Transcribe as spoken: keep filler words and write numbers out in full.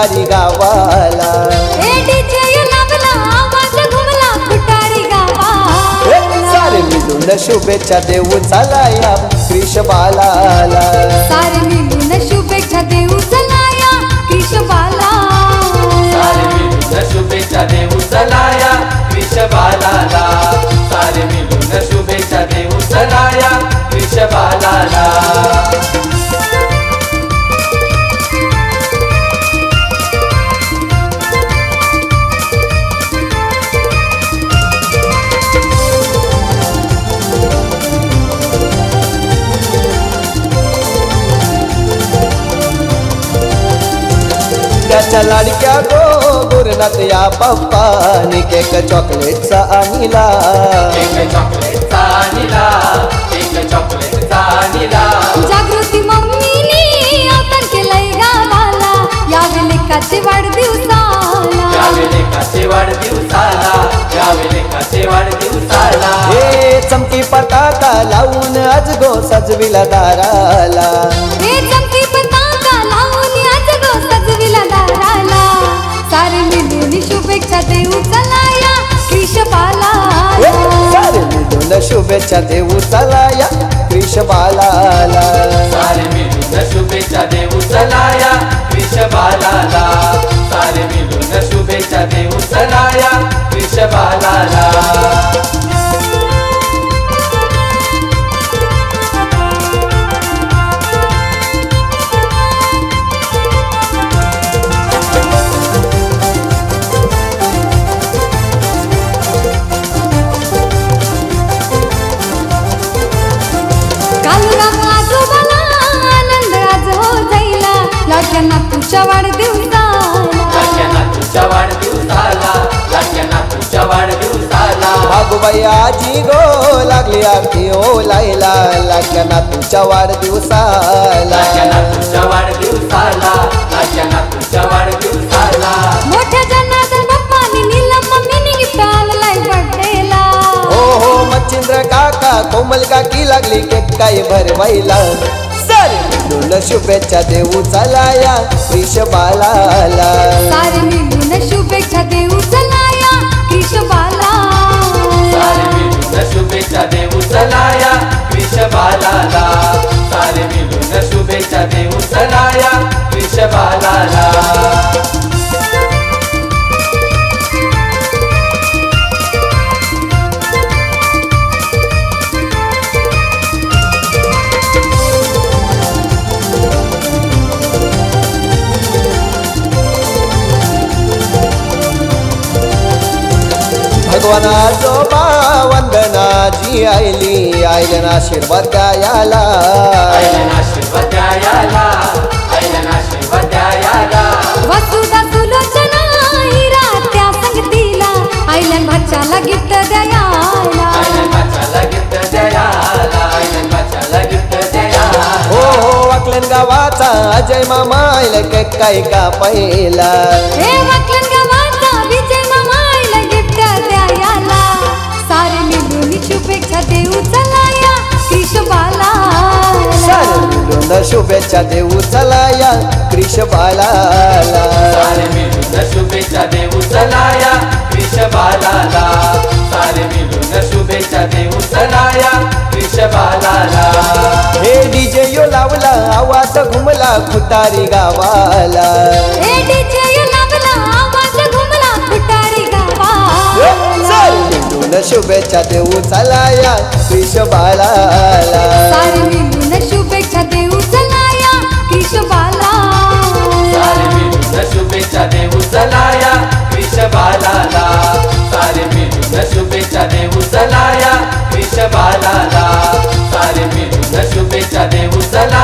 खुटारी गावाला सारे मिळून शुभेच्छा देऊ चला या कृष्णबालाला सारे मिळून शुभेच्छा देऊ चला या कृष्णबाला सारे मिळून शुभेच्छा देऊ चला या कृष्णबालाला सारे मिळून शुभेच्छा देऊ चला या कृष्णबालाला त्याच्या लाडक्या गो गुरुनाथ या पप्पानी केक चॉकलेटचा आणला केक चॉकलेटचा आणला केक चॉकलेटचा आणला जागृती मम्मीनी अवतार केलंय गावाला यावे लेकाचे वाढदिवसाला यावे लेकाचे वाढदिवसाला यावे लेकाचे वाढदिवसाला हे चमकी पताका लावून आज गो सजविला दाराला हे चमकी पताका लावून आज गो सजविला दाराला सारे मिळून शुभेच्छा देऊ चला या कृष्णबालाला सारे मिळून शुभेच्छा देऊ चला या कृष्णबालाला सारे मिळून शुभेच्छा देऊ चला या कृष्णबालाला सारे मिळून शुभेच्छा देऊ चला या कृष्णबालाला लाडक्यांना तुझ्या वाढदिवसाला लाडक्यांना तुझ्या वाढदिवसाला लाडक्यांना तुझ्या वाढदिवसाला भागुबाई आजी गो लागली आरती ओ लायला लाडक्यांना तुझ्या वाढदिवसाला लाडक्यांना तुझ्या वाढदिवसाला लाडक्यांना तुझ्या वाढदिवसाला मोठ्या जनार्दन बाप्पानी नीलम मम्मीनी गिफ्ट आणलाय बर्थडेला हो हो मच्छिंद्र काका कोमल काकी लागली केक काय भरवायला सारे मिळून शुभेच्छा देऊ चला या कृष्णबालाला सारे मिळून शुभेच्छा देऊ चला या कृष्णबाला सारे मिळून शुभेच्छा देऊ चला या कृष्णबालाला सारे मिळून शुभेच्छा देऊ चला या कृष्णबालाला भगवान आजोबा वंदना जी आईली आईलन आशीर्वाद द्यायला आईलन आशीर्वाद द्यायला आईलन आशीर्वाद द्यायला वसुधा सुलोचना हिरा त्या संगतीला आईलन भाच्याला गिफ्ट द्यायला आईलन भाच्याला गिफ्ट द्यायला आईलन भाच्याला गिफ्ट द्यायला हो हो वाकलन गावाचा अजय मामा आईला केक काय का पहिला हे वाकलन गावाचा विजय मामा आईला गिफ्ट द्यायला सारे मिळून शुभेच्छा देऊ चला या कृष्णबालाला सारे मिळून शुभेच्छा देऊ चला या कृष्णबालाला सारे मिळून शुभेच्छा देऊ चला या कृष्णबालाला सारे मिळून शुभेच्छा देऊ चला या कृष्णबालाला हे डीजे यो लावला आवाज घुमला खुटारी गावाला हे डीजे यो लावला आवाज घुमला खुटारी गावाला सारे मिळून शुभेच्छा देऊ चला या कृष्णबालाला सारे मिळून शुभेच्छा देऊ चला या कृष्णबालाला सारे मिळून शुभेच्छा देऊ चला या कृष्णबालाला सारे मिळून शुभेच्छा देऊ चला या कृष्णबालाला सारे मिळून शुभेच्छा देऊ चला